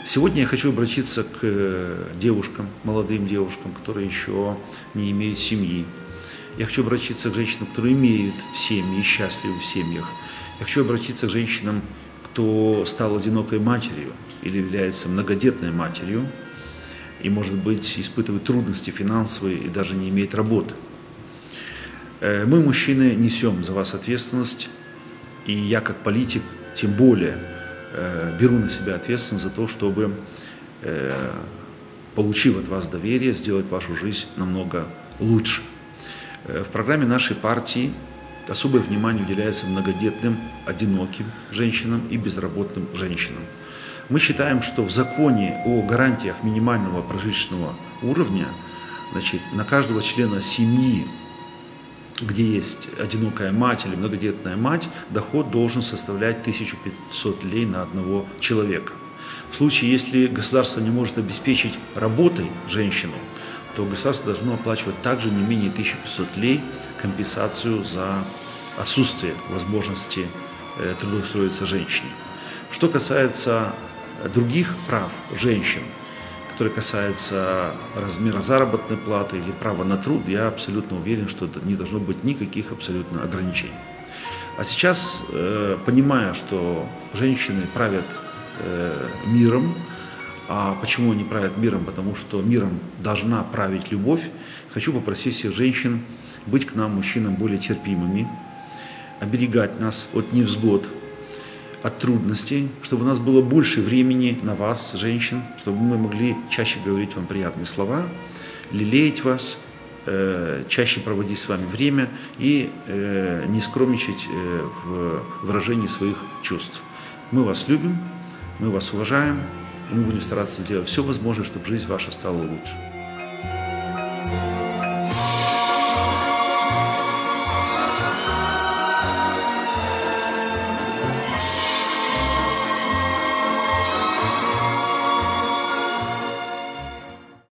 Сегодня я хочу обратиться к девушкам, молодым девушкам, которые еще не имеют семьи. Я хочу обратиться к женщинам, которые имеют семьи и счастливы в семьях. Я хочу обратиться к женщинам, кто стал одинокой матерью или является многодетной матерью и, может быть, испытывает трудности финансовые и даже не имеет работы. Мы, мужчины, несем за вас ответственность, и я, как политик, тем более беру на себя ответственность за то, чтобы, получив от вас доверие, сделать вашу жизнь намного лучше. В программе нашей партии особое внимание уделяется многодетным, одиноким женщинам и безработным женщинам. Мы считаем, что в законе о гарантиях минимального прожиточного уровня, на каждого члена семьи, где есть одинокая мать или многодетная мать, доход должен составлять 1500 лей на одного человека. В случае, если государство не может обеспечить работой женщину, то государство должно оплачивать также не менее 1500 лей компенсацию за отсутствие возможности трудоустроиться женщине. Что касается других прав женщин, которые касаются размера заработной платы или права на труд, я абсолютно уверен, что не должно быть никаких абсолютно ограничений. А сейчас, понимая, что женщины правят миром, а почему они правят миром? Потому что миром должна править любовь. Хочу попросить всех женщин быть к нам, мужчинам, более терпимыми, оберегать нас от невзгод, от трудностей, чтобы у нас было больше времени на вас, женщин, чтобы мы могли чаще говорить вам приятные слова, лелеять вас, чаще проводить с вами время и не скромничать в выражении своих чувств. Мы вас любим, мы вас уважаем, и мы будем стараться сделать все возможное, чтобы жизнь ваша стала лучше.